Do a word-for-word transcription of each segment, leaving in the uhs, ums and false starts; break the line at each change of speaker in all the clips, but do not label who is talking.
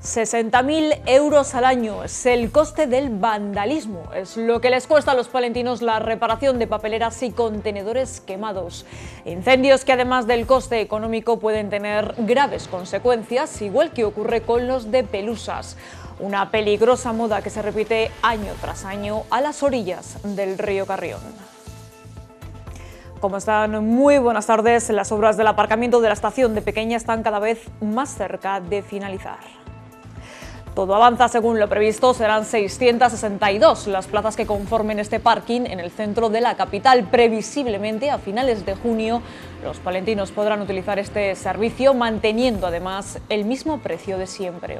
sesenta mil euros al año es el coste del vandalismo. Es lo que les cuesta a los palentinos la reparación de papeleras y contenedores quemados. Incendios que, además del coste económico, pueden tener graves consecuencias, igual que ocurre con los de Pelusas. Una peligrosa moda que se repite año tras año a las orillas del río Carrión. ¿Cómo están? Muy buenas tardes. Las obras del aparcamiento de la estación de Pequeña están cada vez más cerca de finalizar. Todo avanza según lo previsto. Serán seiscientas sesenta y dos las plazas que conformen este parking en el centro de la capital. Previsiblemente, a finales de junio, los palentinos podrán utilizar este servicio, manteniendo además el mismo precio de siempre.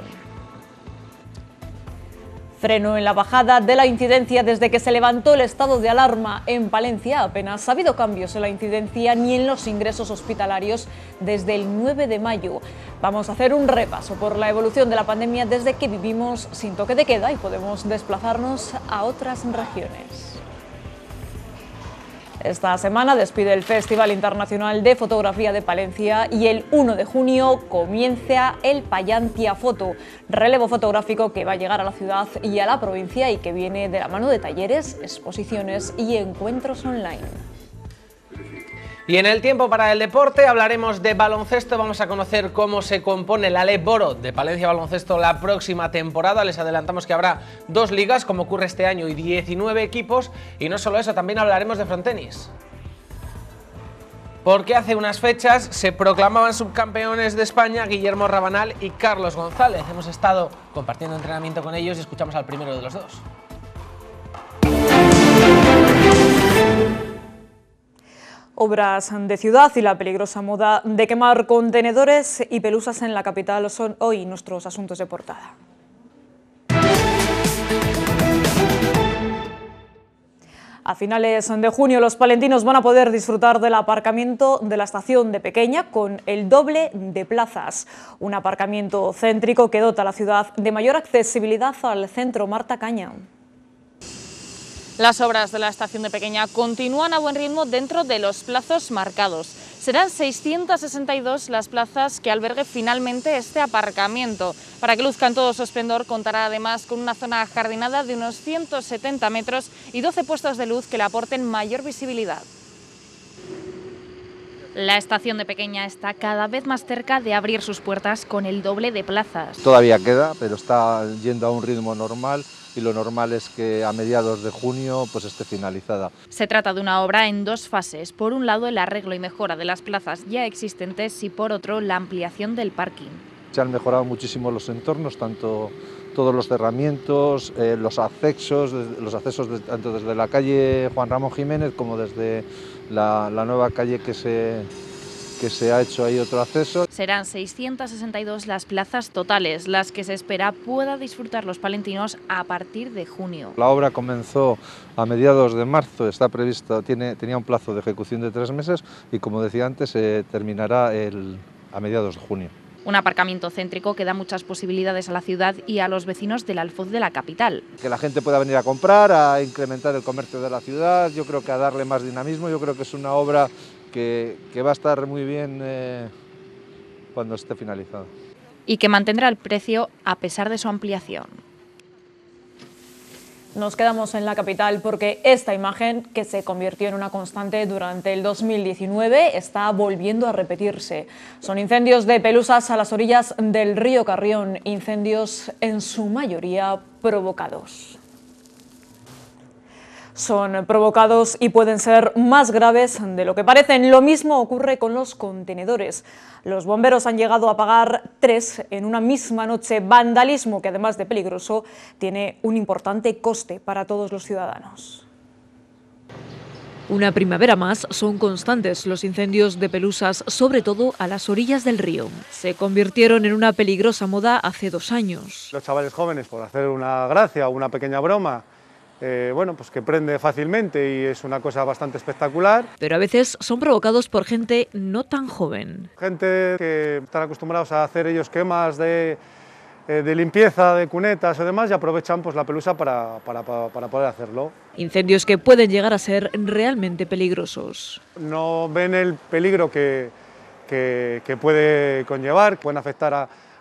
Freno en la bajada de la incidencia desde que se levantó el estado de alarma en Palencia. Apenas ha habido cambios en la incidencia ni en los ingresos hospitalarios desde el nueve de mayo. Vamos a hacer un repaso por la evolución de la pandemia desde que vivimos sin toque de queda y podemos desplazarnos a otras regiones. Esta semana despide el Festival Internacional de Fotografía de Palencia y el uno de junio comienza el Pallantia Foto, relevo fotográfico que va a llegar a la ciudad y a la provincia y que viene de la mano de talleres, exposiciones y encuentros online.
Y en el tiempo para el deporte hablaremos de baloncesto. Vamos a conocer cómo se compone la Leb Boro de Palencia Baloncesto la próxima temporada. Les adelantamos que habrá dos ligas, como ocurre este año, y diecinueve equipos. Y no solo eso, también hablaremos de frontenis. Porque hace unas fechas se proclamaban subcampeones de España Guillermo Rabanal y Carlos González. Hemos estado compartiendo entrenamiento con ellos y escuchamos al primero de los dos.
Obras de ciudad y la peligrosa moda de quemar contenedores y pelusas en la capital son hoy nuestros asuntos de portada. A finales de junio los palentinos van a poder disfrutar del aparcamiento de la estación de Pequeña con el doble de plazas. Un aparcamiento céntrico que dota a la ciudad de mayor accesibilidad al centro Marta Caña.
Las obras de la estación de Pequeña continúan a buen ritmo dentro de los plazos marcados. Serán seiscientas sesenta y dos las plazas que albergue finalmente este aparcamiento. Para que luzca en todo su esplendor, contará además con una zona ajardinada de unos ciento setenta metros y doce puestos de luz que le aporten mayor visibilidad. La estación de Pequeña está cada vez más cerca de abrir sus puertas con el doble de plazas.
Todavía queda, pero está yendo a un ritmo normal y lo normal es que a mediados de junio pues esté finalizada.
Se trata de una obra en dos fases. Por un lado, el arreglo y mejora de las plazas ya existentes y por otro, la ampliación del parking.
Se han mejorado muchísimo los entornos, tanto todos los cerramientos, eh, los accesos, los accesos de, tanto desde la calle Juan Ramón Jiménez como desde la, la nueva calle que se, que se ha hecho ahí otro acceso.
Serán seiscientas sesenta y dos las plazas totales, las que se espera pueda disfrutar los palentinos a partir de junio.
La obra comenzó a mediados de marzo, está previsto, tiene, tenía un plazo de ejecución de tres meses y, como decía antes, se terminará el, a mediados de junio.
Un aparcamiento céntrico que da muchas posibilidades a la ciudad y a los vecinos del Alfoz de la capital.
Que la gente pueda venir a comprar, a incrementar el comercio de la ciudad, yo creo que a darle más dinamismo, yo creo que es una obra que, que va a estar muy bien eh, cuando esté finalizada.
Y que mantendrá el precio a pesar de su ampliación.
Nos quedamos en la capital porque esta imagen, que se convirtió en una constante durante el dos mil diecinueve, está volviendo a repetirse. Son incendios de pelusas a las orillas del río Carrión, incendios en su mayoría provocados. Son provocados y pueden ser más graves de lo que parecen. Lo mismo ocurre con los contenedores. Los bomberos han llegado a apagar tres en una misma noche. Vandalismo que, además de peligroso, tiene un importante coste para todos los ciudadanos. Una primavera más, son constantes los incendios de pelusas, sobre todo a las orillas del río. Se convirtieron en una peligrosa moda hace dos años.
Los chavales jóvenes, por hacer una gracia o una pequeña broma, Eh, bueno, pues que prende fácilmente y es una cosa bastante espectacular.
Pero a veces son provocados por gente no tan joven.
Gente que están acostumbrados a hacer ellos quemas de, eh, de limpieza, de cunetas o demás y aprovechan pues la pelusa para, para, para poder hacerlo.
Incendios que pueden llegar a ser realmente peligrosos.
No ven el peligro que, que, que puede conllevar, pueden afectar a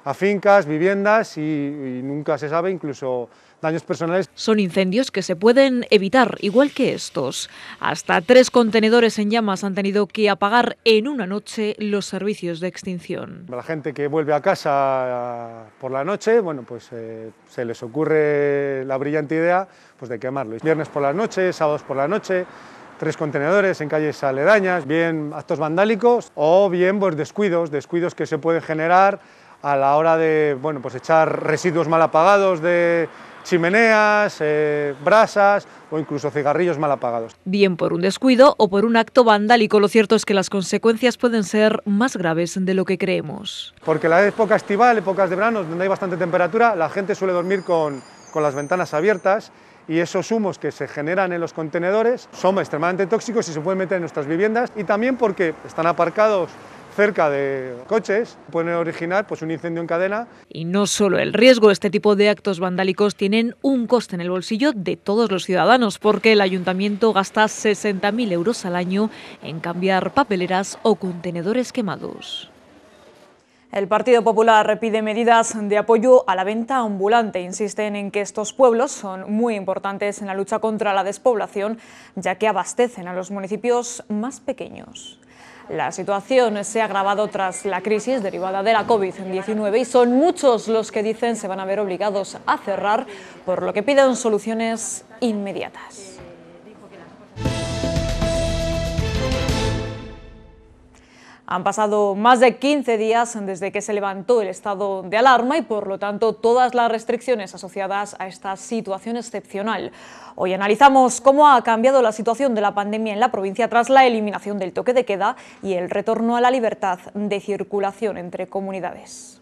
a fincas, viviendas y, y nunca se sabe, incluso daños personales.
Son incendios que se pueden evitar, igual que estos. Hasta tres contenedores en llamas han tenido que apagar en una noche los servicios de extinción.
La gente que vuelve a casa por la noche, bueno, pues eh, se les ocurre la brillante idea pues, de quemarlo. Viernes por la noche, sábados por la noche, tres contenedores en calles aledañas, bien actos vandálicos o bien pues, descuidos, descuidos que se pueden generar a la hora de bueno, pues, echar residuos mal apagados de chimeneas, eh, brasas o incluso cigarrillos mal apagados.
Bien por un descuido o por un acto vandálico, lo cierto es que las consecuencias pueden ser más graves de lo que creemos.
Porque la época estival, épocas de verano, donde hay bastante temperatura, la gente suele dormir con, con las ventanas abiertas y esos humos que se generan en los contenedores son extremadamente tóxicos y se pueden meter en nuestras viviendas, y también porque están aparcados cerca de coches, pueden originar pues, un incendio en cadena.
Y no solo el riesgo, este tipo de actos vandálicos tienen un coste en el bolsillo de todos los ciudadanos, porque el ayuntamiento gasta sesenta mil euros al año en cambiar papeleras o contenedores quemados. El Partido Popular pide medidas de apoyo a la venta ambulante. Insisten en que estos pueblos son muy importantes en la lucha contra la despoblación, ya que abastecen a los municipios más pequeños. La situación se ha agravado tras la crisis derivada de la COVID diecinueve y son muchos los que dicen se van a ver obligados a cerrar, por lo que piden soluciones inmediatas. Han pasado más de quince días desde que se levantó el estado de alarma y, por lo tanto, todas las restricciones asociadas a esta situación excepcional. Hoy analizamos cómo ha cambiado la situación de la pandemia en la provincia tras la eliminación del toque de queda y el retorno a la libertad de circulación entre comunidades.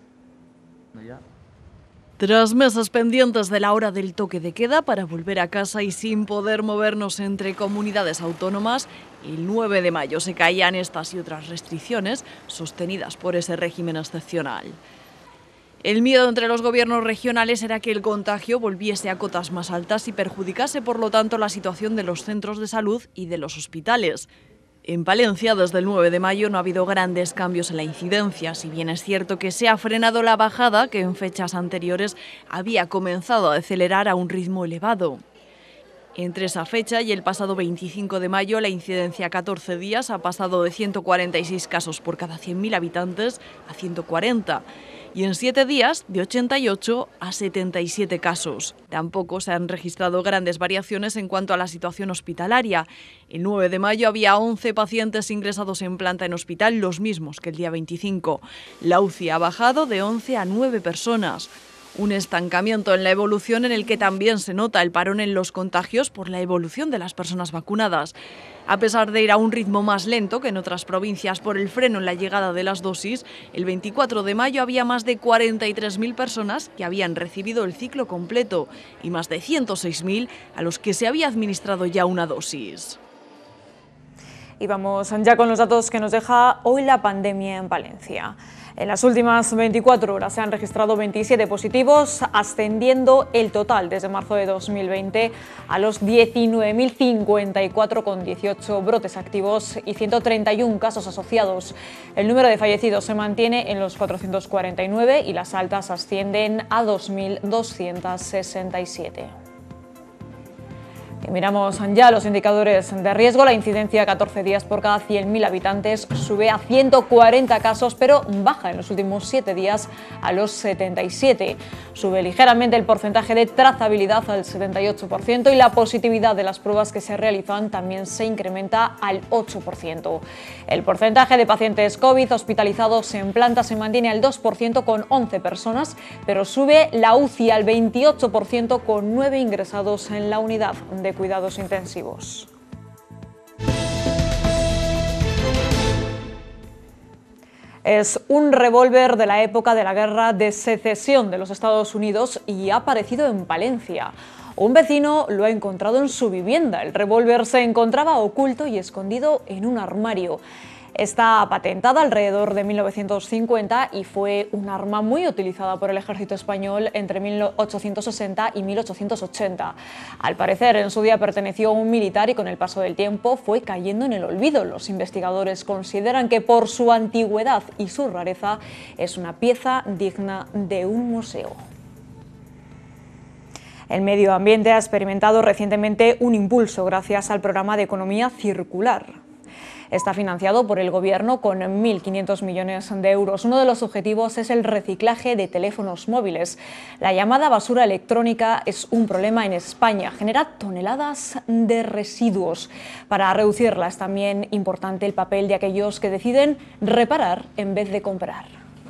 Tras meses pendientes de la hora del toque de queda para volver a casa y sin poder movernos entre comunidades autónomas, el nueve de mayo se caían estas y otras restricciones sostenidas por ese régimen excepcional. El miedo entre los gobiernos regionales era que el contagio volviese a cotas más altas y perjudicase, por lo tanto, la situación de los centros de salud y de los hospitales. En Palencia, desde el nueve de mayo, no ha habido grandes cambios en la incidencia, si bien es cierto que se ha frenado la bajada, que en fechas anteriores había comenzado a acelerar a un ritmo elevado. Entre esa fecha y el pasado veinticinco de mayo, la incidencia a catorce días ha pasado de ciento cuarenta y seis casos por cada cien mil habitantes a ciento cuarenta. Y en siete días, de ochenta y ocho a setenta y siete casos. Tampoco se han registrado grandes variaciones en cuanto a la situación hospitalaria. El nueve de mayo había once pacientes ingresados en planta en hospital, los mismos que el día veinticinco. La U C I ha bajado de once a nueve personas. Un estancamiento en la evolución en el que también se nota el parón en los contagios por la evolución de las personas vacunadas. A pesar de ir a un ritmo más lento que en otras provincias por el freno en la llegada de las dosis, el veinticuatro de mayo había más de cuarenta y tres mil personas que habían recibido el ciclo completo y más de ciento seis mil a los que se había administrado ya una dosis.
Y vamos ya con los datos que nos deja hoy la pandemia en Palencia. En las últimas veinticuatro horas se han registrado veintisiete positivos, ascendiendo el total desde marzo de dos mil veinte a los diecinueve mil cincuenta y cuatro con dieciocho brotes activos y ciento treinta y uno casos asociados. El número de fallecidos se mantiene en los cuatrocientos cuarenta y nueve y las altas ascienden a dos mil doscientos sesenta y siete. Y miramos ya los indicadores de riesgo. La incidencia a catorce días por cada cien mil habitantes sube a ciento cuarenta casos, pero baja en los últimos siete días a los setenta y siete. Sube ligeramente el porcentaje de trazabilidad al setenta y ocho por ciento y la positividad de las pruebas que se realizan también se incrementa al ocho por ciento. El porcentaje de pacientes COVID hospitalizados en planta se mantiene al dos por ciento con once personas, pero sube la U C I al veintiocho por ciento con nueve ingresados en la unidad de cuidados intensivos. Es un revólver de la época de la Guerra de Secesión de los Estados Unidos y ha aparecido en Palencia. Un vecino lo ha encontrado en su vivienda. El revólver se encontraba oculto y escondido en un armario. Está patentada alrededor de mil novecientos cincuenta y fue un arma muy utilizada por el ejército español entre mil ochocientos sesenta y mil ochocientos ochenta. Al parecer, en su día perteneció a un militar y con el paso del tiempo fue cayendo en el olvido. Los investigadores consideran que por su antigüedad y su rareza es una pieza digna de un museo. El medio ambiente ha experimentado recientemente un impulso gracias al programa de economía circular. Está financiado por el Gobierno con mil quinientos millones de euros. Uno de los objetivos es el reciclaje de teléfonos móviles. La llamada basura electrónica es un problema en España. Genera toneladas de residuos. Para reducirla es también importante el papel de aquellos que deciden reparar en vez de comprar.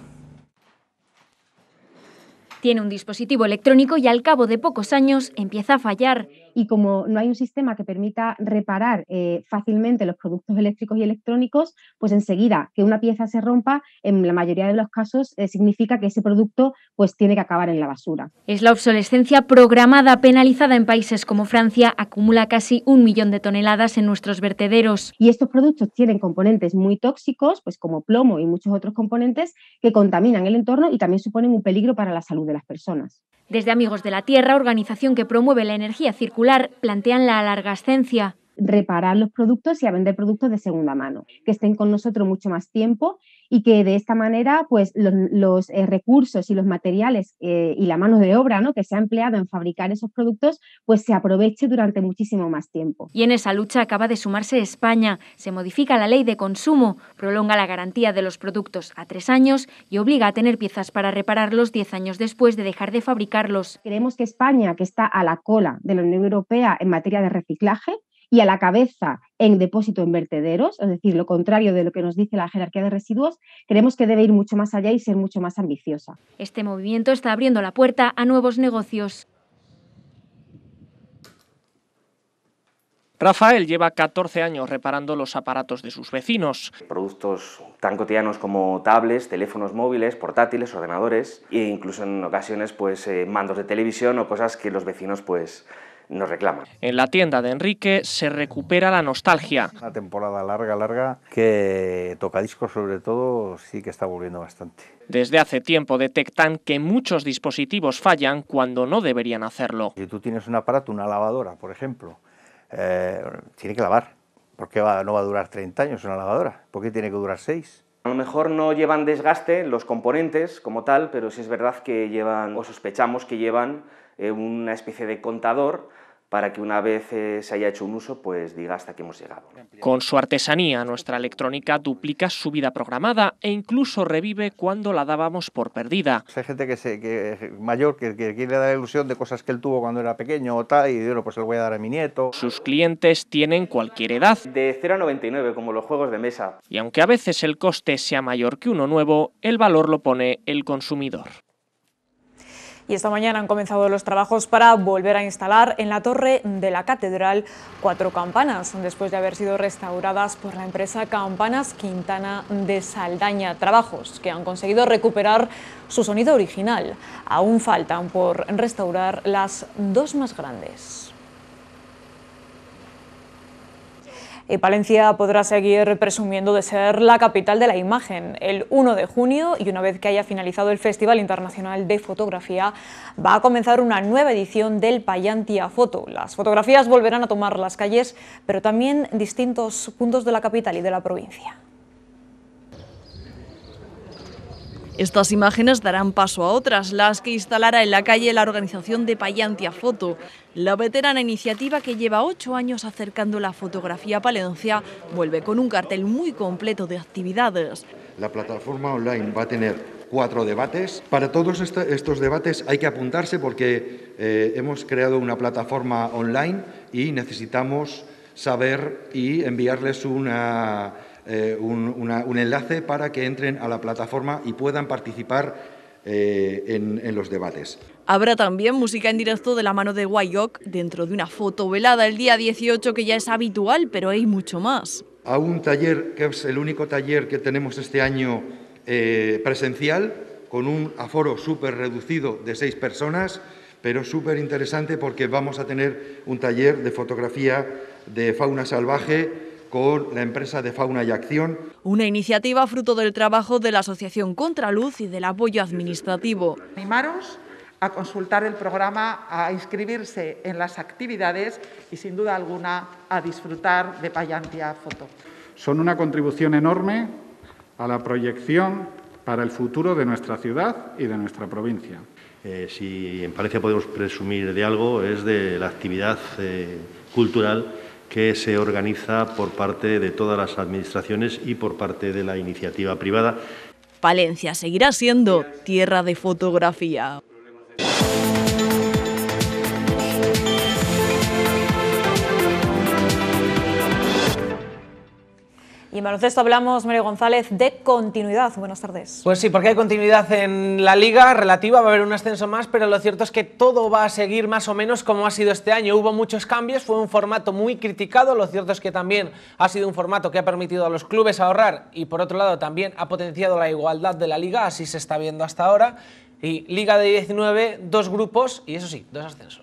Tiene un dispositivo electrónico y al cabo de pocos años empieza a fallar.
Y como no hay un sistema que permita reparar eh, fácilmente los productos eléctricos y electrónicos, pues enseguida que una pieza se rompa, en la mayoría de los casos eh, significa que ese producto pues tiene que acabar en la basura.
Es la obsolescencia programada, penalizada en países como Francia, acumula casi un millón de toneladas en nuestros vertederos.
Y estos productos tienen componentes muy tóxicos, pues como plomo y muchos otros componentes que contaminan el entorno y también suponen un peligro para la salud de las personas.
Desde Amigos de la Tierra, organización que promueve la energía circular, plantean la alargascencia.
Reparar los productos y a vender productos de segunda mano, que estén con nosotros mucho más tiempo y que de esta manera pues, los, los eh, recursos y los materiales eh, y la mano de obra, ¿no?, que se ha empleado en fabricar esos productos pues se aproveche durante muchísimo más tiempo.
Y en esa lucha acaba de sumarse España. Se modifica la ley de consumo, prolonga la garantía de los productos a tres años y obliga a tener piezas para repararlos diez años después de dejar de fabricarlos.
Creemos que España, que está a la cola de la Unión Europea en materia de reciclaje, y a la cabeza en depósito en vertederos, es decir, lo contrario de lo que nos dice la jerarquía de residuos, creemos que debe ir mucho más allá y ser mucho más ambiciosa.
Este movimiento está abriendo la puerta a nuevos negocios.
Rafael lleva catorce años reparando los aparatos de sus vecinos.
Productos tan cotidianos como tablets, teléfonos móviles, portátiles, ordenadores e incluso en ocasiones pues, eh, mandos de televisión o cosas que los vecinos pues, nos reclaman.
En la tienda de Enrique se recupera la nostalgia.
Una temporada larga, larga, que tocadiscos sobre todo sí que está volviendo bastante.
Desde hace tiempo detectan que muchos dispositivos fallan cuando no deberían hacerlo.
Si tú tienes un aparato, una lavadora, por ejemplo, eh, tiene que lavar. ¿Por qué va, no va a durar treinta años una lavadora? ¿Por qué tiene que durar seis?
A lo mejor no llevan desgaste los componentes como tal, pero sí es verdad que llevan, o sospechamos que llevan, eh, una especie de contador para que una vez eh, se haya hecho un uso, pues diga hasta que hemos llegado.
Con su artesanía, nuestra electrónica duplica su vida programada e incluso revive cuando la dábamos por perdida.
Hay gente que se, que, mayor que, que quiere dar la ilusión de cosas que él tuvo cuando era pequeño o tal, y bueno, pues se lo voy a dar a mi nieto.
Sus clientes tienen cualquier edad.
De cero a noventa y nueve, como los juegos de mesa.
Y aunque a veces el coste sea mayor que uno nuevo, el valor lo pone el consumidor.
Y esta mañana han comenzado los trabajos para volver a instalar en la torre de la catedral cuatro campanas, después de haber sido restauradas por la empresa Campanas Quintana de Saldaña. Trabajos que han conseguido recuperar su sonido original. Aún faltan por restaurar las dos más grandes. Y Palencia podrá seguir presumiendo de ser la capital de la imagen. El uno de junio, y una vez que haya finalizado el Festival Internacional de Fotografía, va a comenzar una nueva edición del Pallantia Foto. Las fotografías volverán a tomar las calles, pero también distintos puntos de la capital y de la provincia.
Estas imágenes darán paso a otras, las que instalará en la calle la organización de Pallantia Foto. La veterana iniciativa, que lleva ocho años acercando la fotografía a Palencia, vuelve con un cartel muy completo de actividades.
La plataforma online va a tener cuatro debates. Para todos estos debates hay que apuntarse porque eh, hemos creado una plataforma online y necesitamos saber y enviarles una... Eh, un, una, un enlace para que entren a la plataforma y puedan participar eh, en, en los debates.
Habrá también música en directo de la mano de Guayoc dentro de una foto velada el día dieciocho, que ya es habitual, pero hay mucho más.
A un taller que es el único taller que tenemos este año eh, presencial, con un aforo súper reducido de seis personas, pero súper interesante porque vamos a tener un taller de fotografía de fauna salvaje con la empresa de Fauna y Acción.
Una iniciativa fruto del trabajo de la Asociación Contraluz y del apoyo administrativo.
Animaros a consultar el programa, a inscribirse en las actividades y, sin duda alguna, a disfrutar de Pallantia Foto.
Son una contribución enorme a la proyección para el futuro de nuestra ciudad y de nuestra provincia.
Eh, si en Palencia podemos presumir de algo, es de la actividad eh, cultural que se organiza por parte de todas las administraciones y por parte de la iniciativa privada.
Palencia seguirá siendo tierra de fotografía.
Y en baloncesto hablamos, Mario González, de continuidad. Buenas tardes.
Pues sí, porque hay continuidad en la liga relativa, va a haber un ascenso más, pero lo cierto es que todo va a seguir más o menos como ha sido este año. Hubo muchos cambios, fue un formato muy criticado, lo cierto es que también ha sido un formato que ha permitido a los clubes ahorrar y por otro lado también ha potenciado la igualdad de la liga, así se está viendo hasta ahora. Y liga de diecinueve, dos grupos y eso sí, dos ascensos.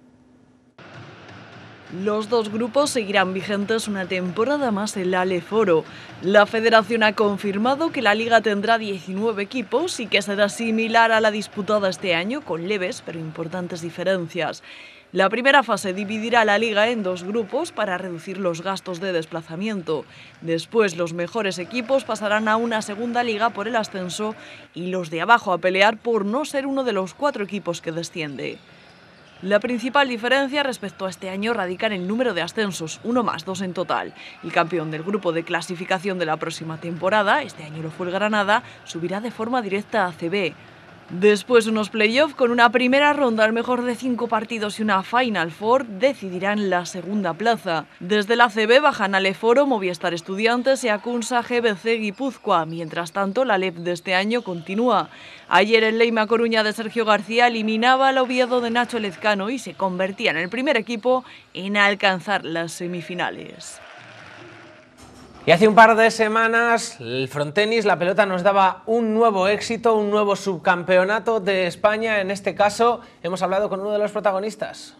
Los dos grupos seguirán vigentes una temporada más en la Aleforo. La federación ha confirmado que la liga tendrá diecinueve equipos y que será similar a la disputada este año, con leves pero importantes diferencias. La primera fase dividirá la liga en dos grupos para reducir los gastos de desplazamiento. Después, los mejores equipos pasarán a una segunda liga por el ascenso y los de abajo a pelear por no ser uno de los cuatro equipos que desciende. La principal diferencia respecto a este año radica en el número de ascensos, uno más, dos en total. El campeón del grupo de clasificación de la próxima temporada, este año lo fue el Granada, subirá de forma directa a A C B. Después unos playoffs con una primera ronda al mejor de cinco partidos y una Final Four decidirán la segunda plaza. Desde la A C B bajan Aleforo, Movistar Estudiantes y Acunsa G B C Guipúzcoa. Mientras tanto, la L E P de este año continúa. Ayer el Leima Coruña de Sergio García eliminaba al Oviedo de Nacho Lezcano y se convertía en el primer equipo en alcanzar las semifinales.
Y hace un par de semanas el frontenis, la pelota, nos daba un nuevo éxito, un nuevo subcampeonato de España. En este caso hemos hablado con uno de los protagonistas.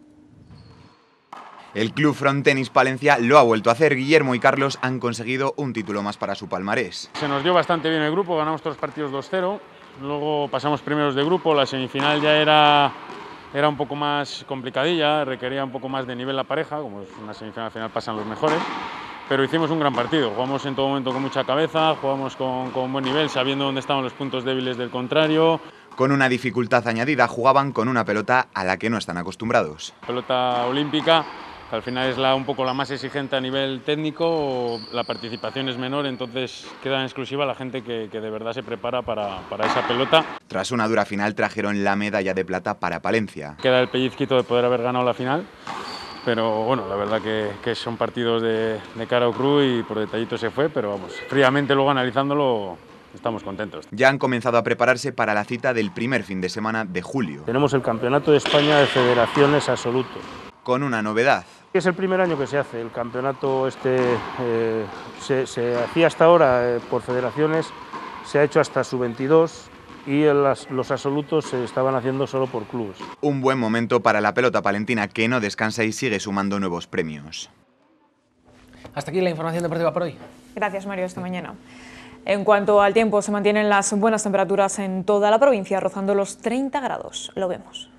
El Club Frontenis Palencia lo ha vuelto a hacer. Guillermo y Carlos han conseguido un título más para su palmarés.
Se nos dio bastante bien el grupo, ganamos todos los partidos dos cero. Luego pasamos primeros de grupo, la semifinal ya era, era un poco más complicadilla, requería un poco más de nivel la pareja, como es una semifinal, al final pasan los mejores. Pero hicimos un gran partido, jugamos en todo momento con mucha cabeza, jugamos con, con buen nivel, sabiendo dónde estaban los puntos débiles del contrario.
Con una dificultad añadida, jugaban con una pelota a la que no están acostumbrados.
Pelota olímpica, que al final es la, un poco la más exigente a nivel técnico, la participación es menor, entonces queda en exclusiva la gente que, que de verdad se prepara para, para esa pelota.
Tras una dura final trajeron la medalla de plata para Palencia.
Queda el pellizquito de poder haber ganado la final. Pero bueno, la verdad que, que son partidos de, de cara o cruz y por detallito se fue, pero vamos, fríamente luego analizándolo estamos contentos.
Ya han comenzado a prepararse para la cita del primer fin de semana de julio.
Tenemos el Campeonato de España de Federaciones Absoluto.
Con una novedad.
Es el primer año que se hace, el campeonato este eh, se, se hacía hasta ahora eh, por federaciones, se ha hecho hasta sub veintidós. Y las, los absolutos se estaban haciendo solo por clubes.
Un buen momento para la pelota palentina, que no descansa y sigue sumando nuevos premios.
Hasta aquí la información deportiva por hoy.
Gracias, Mario, esta mañana. En cuanto al tiempo, se mantienen las buenas temperaturas en toda la provincia, rozando los treinta grados. Lo vemos.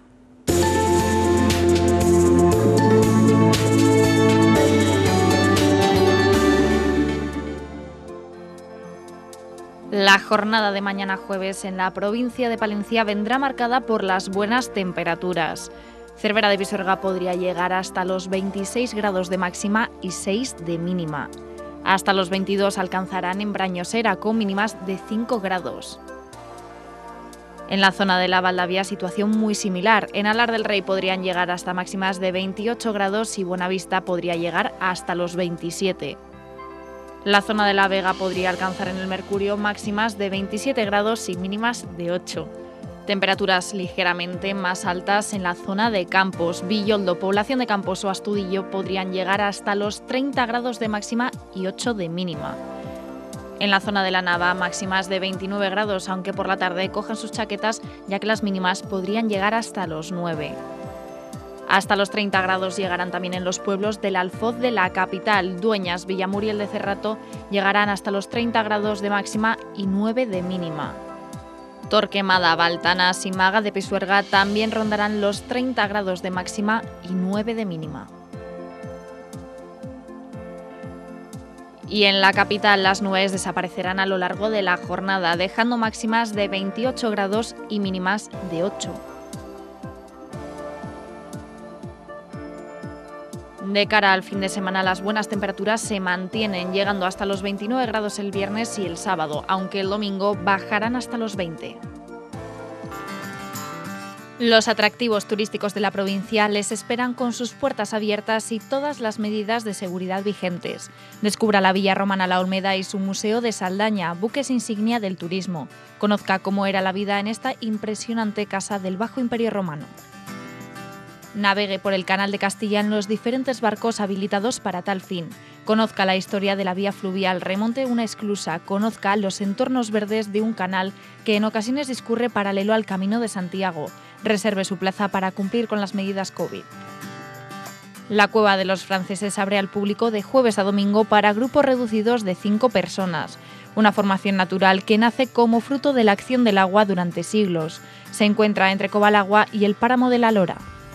La jornada de mañana jueves en la provincia de Palencia vendrá marcada por las buenas temperaturas. Cervera de Pisuerga podría llegar hasta los veintiséis grados de máxima y seis de mínima. Hasta los veintidós alcanzarán en Brañosera con mínimas de cinco grados. En la zona de la Valdavia, situación muy similar. En Alar del Rey podrían llegar hasta máximas de veintiocho grados y Buenavista podría llegar hasta los veintisiete. La zona de La Vega podría alcanzar en el Mercurio máximas de veintisiete grados y mínimas de ocho. Temperaturas ligeramente más altas en la zona de Campos. Villoldo, Población de Campos o Astudillo podrían llegar hasta los treinta grados de máxima y ocho de mínima. En la zona de la Nava, máximas de veintinueve grados, aunque por la tarde cojan sus chaquetas, ya que las mínimas podrían llegar hasta los nueve. Hasta los treinta grados llegarán también en los pueblos del Alfoz de la capital. Dueñas, Villamuriel de Cerrato llegarán hasta los treinta grados de máxima y nueve de mínima. Torquemada, Baltana, Simaga de Pisuerga también rondarán los treinta grados de máxima y nueve de mínima. Y en la capital las nubes desaparecerán a lo largo de la jornada, dejando máximas de veintiocho grados y mínimas de ocho. De cara al fin de semana, las buenas temperaturas se mantienen, llegando hasta los veintinueve grados el viernes y el sábado, aunque el domingo bajarán hasta los veinte. Los atractivos turísticos de la provincia les esperan con sus puertas abiertas y todas las medidas de seguridad vigentes. Descubra la Villa Romana La Olmeda y su Museo de Saldaña, buques insignia del turismo. Conozca cómo era la vida en esta impresionante casa del Bajo Imperio Romano. Navegue por el Canal de Castilla en los diferentes barcos habilitados para tal fin. Conozca la historia de la vía fluvial, remonte una esclusa, conozca los entornos verdes de un canal que en ocasiones discurre paralelo al Camino de Santiago. Reserve su plaza para cumplir con las medidas COVID. La Cueva de los Franceses abre al público de jueves a domingo para grupos reducidos de cinco personas. Una formación natural que nace como fruto de la acción del agua durante siglos. Se encuentra entre Cobalagua y el páramo de la Lora.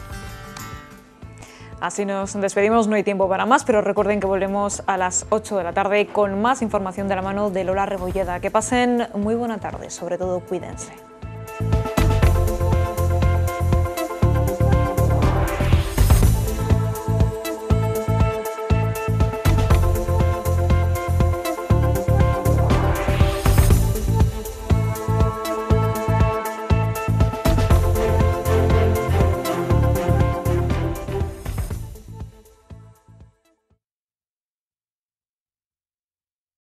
Así nos despedimos, no hay tiempo para más, pero recuerden que volvemos a las ocho de la tarde con más información de la mano de Lola Rebolleda. Que pasen muy buena tarde, sobre todo cuídense.